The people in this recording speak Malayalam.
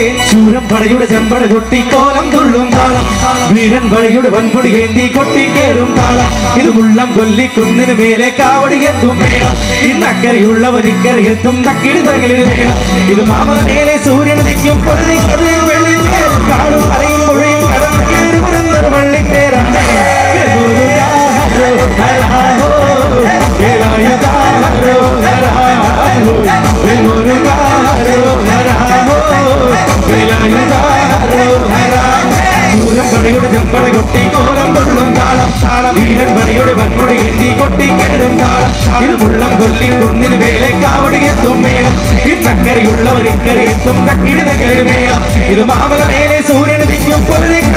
ശൂരം പടയുടെ ചെമ്പട കൊട്ടി കോലം തുള്ളും താളം വീരൻ പടയുടെ വൻപൊടി ഏന്തി കൊട്ടി കേറും താളം ഇത് മുള്ളം കൊല്ലി കുന്നിന് മേലെ കാവടി എത്തും വേണം ഇന്നക്കരയുള്ളവർ ഇക്കരയെത്തും തക്കിടി തകലിന് വേണം ഇത് മാമല മേലെ സൂര്യൻ നിൽക്കും പൊരുതി വെള്ളി കാടും അലയും മുഴയും കടന്നു കയറി വരുന്നൊരു വള്ളിപ്പേരാണ് പടയുടെ ചെമ്പട കൊട്ടി കോലം കൊള്ളും താളം താളം വീരൻ പടയുടെ വൻപൊടി എത്തി കൊട്ടി കേറും താളം ഇത് മുള്ളം കൊല്ലി കുന്നിന് വേലെ കാവടി എത്തും വേണം ഇന്നക്കരയുള്ളവർ ഇക്കരയെത്തും തക്കിടി തകരും വേണം ഇത് മാമല മേലെ സൂര്യൻ നിൽക്കും പൊരുതി